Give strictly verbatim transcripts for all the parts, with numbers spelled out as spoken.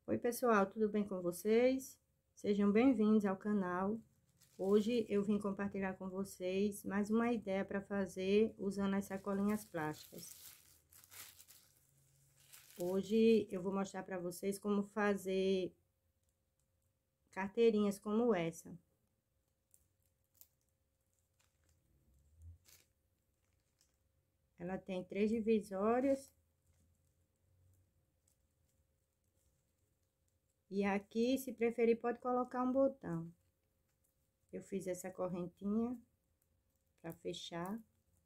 Oi pessoal, tudo bem com vocês? Sejam bem-vindos ao canal. Hoje eu vim compartilhar com vocês mais uma ideia para fazer usando as sacolinhas plásticas. Hoje eu vou mostrar para vocês como fazer carteirinhas como essa. Ela tem três divisórias. E aqui, se preferir, pode colocar um botão. Eu fiz essa correntinha para fechar.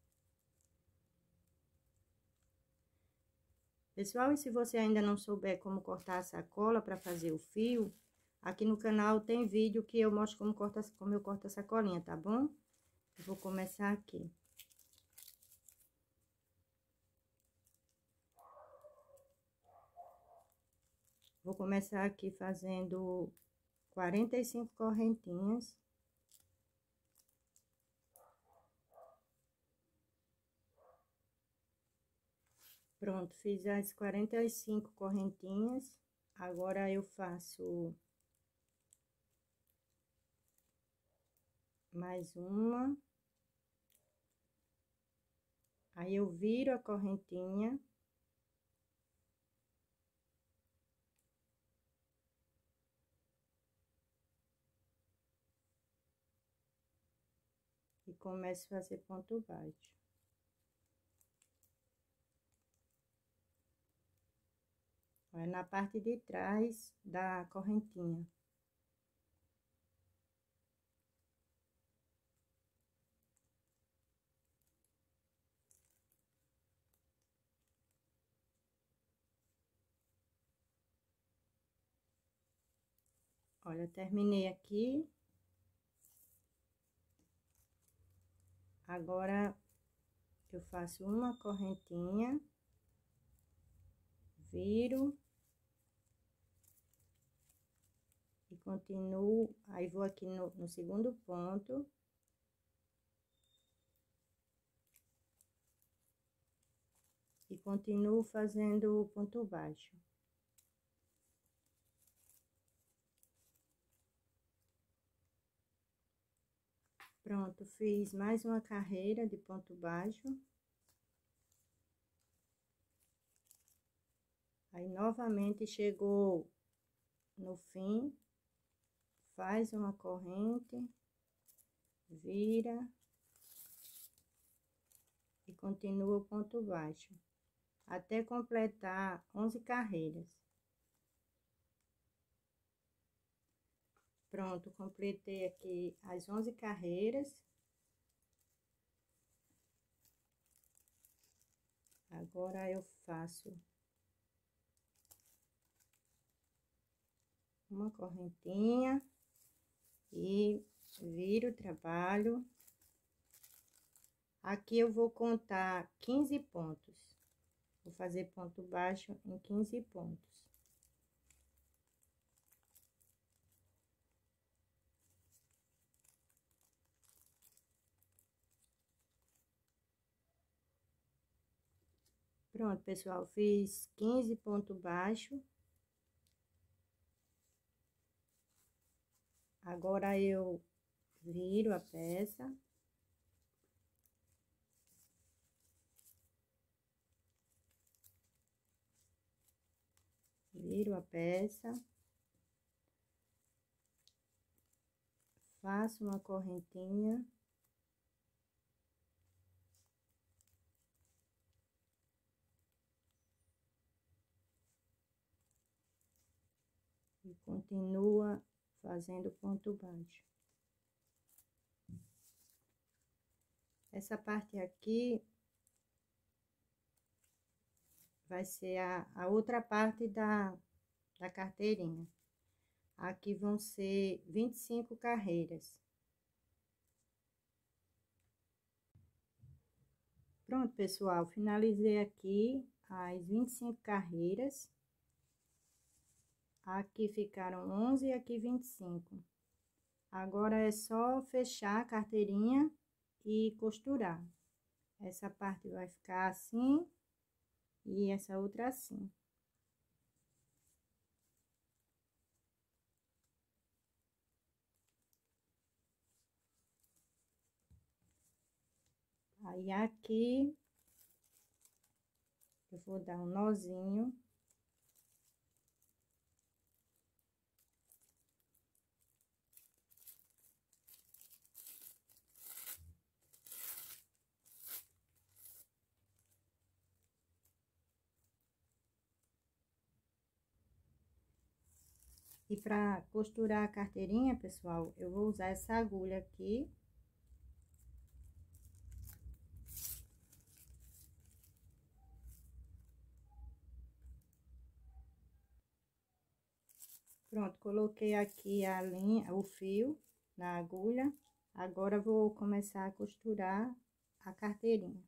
Pessoal, e se você ainda não souber como cortar a sacola para fazer o fio, aqui no canal tem vídeo que eu mostro como, corta, como eu corto a sacolinha, tá bom? Eu vou começar aqui. Vou começar aqui fazendo quarenta e cinco correntinhas. Pronto, fiz as quarenta e cinco correntinhas. Agora eu faço mais uma. Aí eu viro a correntinha. E começo a fazer ponto baixo. É na parte de trás da correntinha. Olha, terminei aqui. Agora, eu faço uma correntinha, viro e continuo. Aí, vou aqui no, no segundo ponto. E continuo fazendo o ponto baixo. Pronto, fiz mais uma carreira de ponto baixo. Aí, novamente, chegou no fim, faz uma corrente, vira e continua o ponto baixo, até completar onze carreiras. Pronto, completei aqui as onze carreiras. Agora, eu faço uma correntinha e viro o trabalho. Aqui eu vou contar quinze pontos. Vou fazer ponto baixo em quinze pontos. Pronto, pessoal, fiz quinze pontos baixos. Agora, eu viro a peça. Viro a peça. Faço uma correntinha. E continua fazendo ponto baixo. Essa parte aqui vai ser a, a outra parte da, da carteirinha. Aqui vão ser vinte e cinco carreiras. Pronto, pessoal, finalizei aqui as vinte e cinco carreiras. Aqui ficaram onze e aqui vinte e cinco. Agora, é só fechar a carteirinha e costurar. Essa parte vai ficar assim e essa outra assim. Aí, aqui, eu vou dar um nozinho. E para costurar a carteirinha, pessoal, eu vou usar essa agulha aqui. Pronto, coloquei aqui a linha, o fio na agulha. Agora, vou começar a costurar a carteirinha.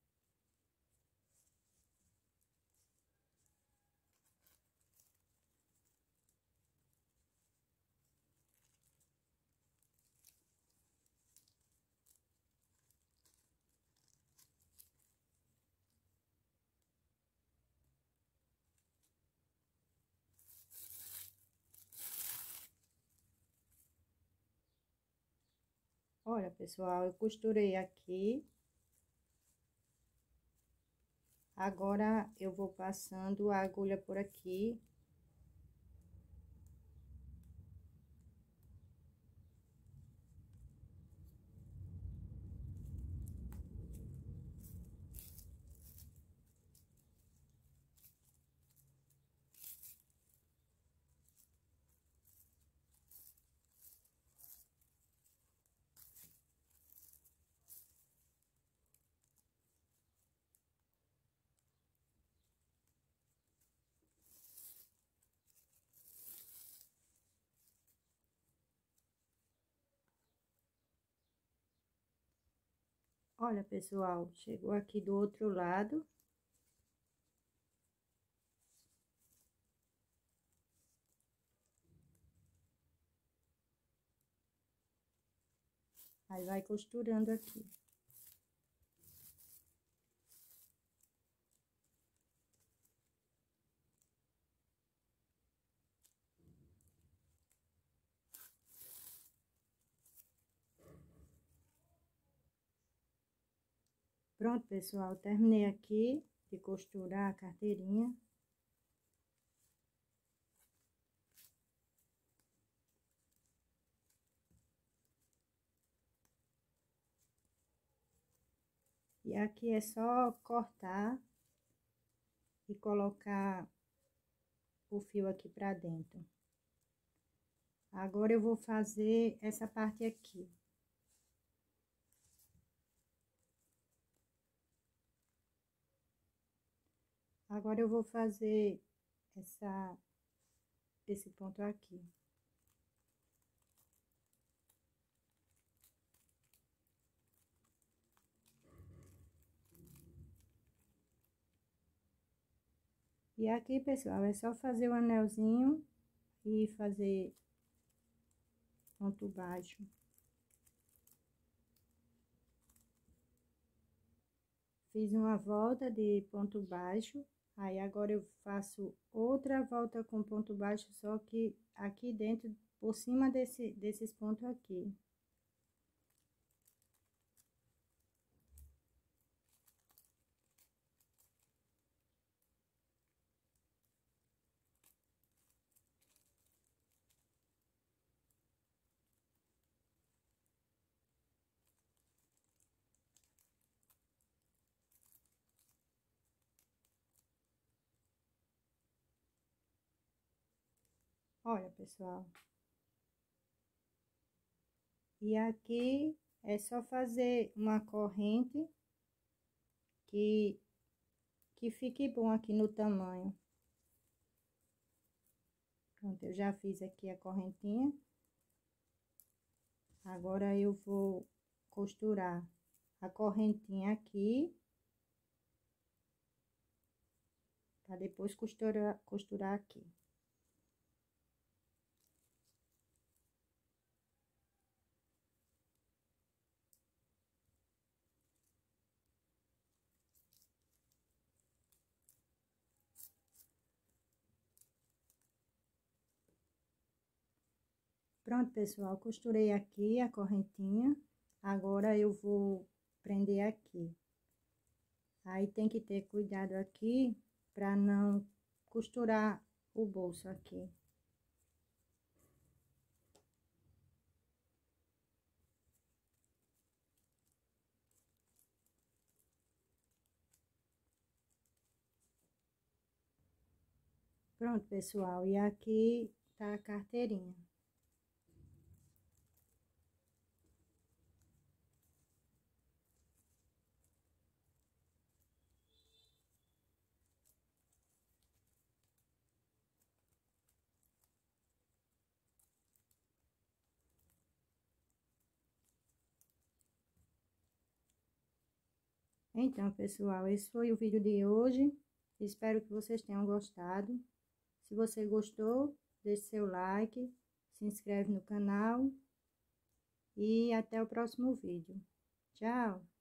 Olha, pessoal, eu costurei aqui. Agora, eu vou passando a agulha por aqui. Olha, pessoal, chegou aqui do outro lado. Aí, vai costurando aqui. Pronto, pessoal, terminei aqui de costurar a carteirinha. E aqui é só cortar e colocar o fio aqui pra dentro. Agora, eu vou fazer essa parte aqui. Agora, eu vou fazer essa, esse ponto aqui. E aqui, pessoal, é só fazer o anelzinho e fazer ponto baixo. Fiz uma volta de ponto baixo, aí agora eu faço outra volta com ponto baixo, só que aqui dentro, por cima desse, desses pontos aqui. Olha, pessoal. E aqui é só fazer uma corrente que, que fique bom aqui no tamanho. Pronto, eu já fiz aqui a correntinha. Agora, eu vou costurar a correntinha aqui, para depois costurar, costurar aqui. Pronto, pessoal, costurei aqui a correntinha. Agora, eu vou prender aqui. Aí tem que ter cuidado aqui para não costurar o bolso aqui. Pronto, pessoal, e aqui tá a carteirinha. Então, pessoal, esse foi o vídeo de hoje. Espero que vocês tenham gostado. Se você gostou, deixe seu like, se inscreve no canal e até o próximo vídeo. Tchau!